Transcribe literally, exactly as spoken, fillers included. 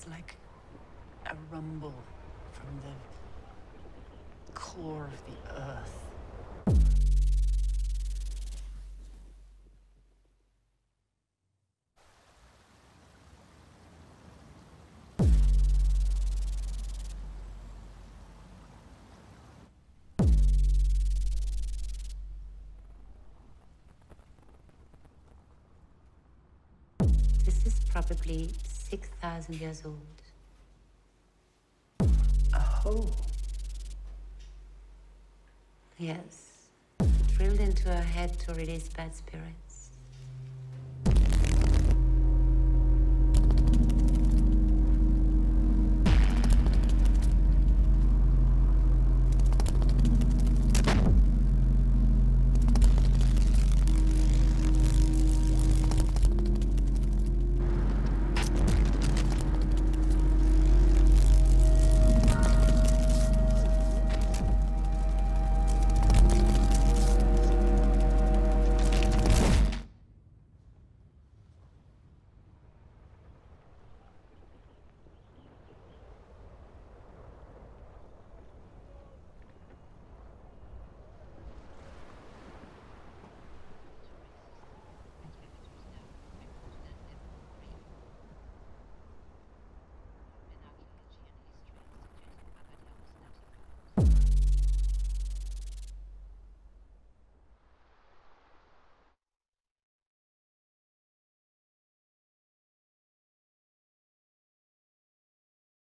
It's like a rumble from the core of the earth. This is probably six thousand years old. A hole? Yes. Drilled into her head to release bad spirits.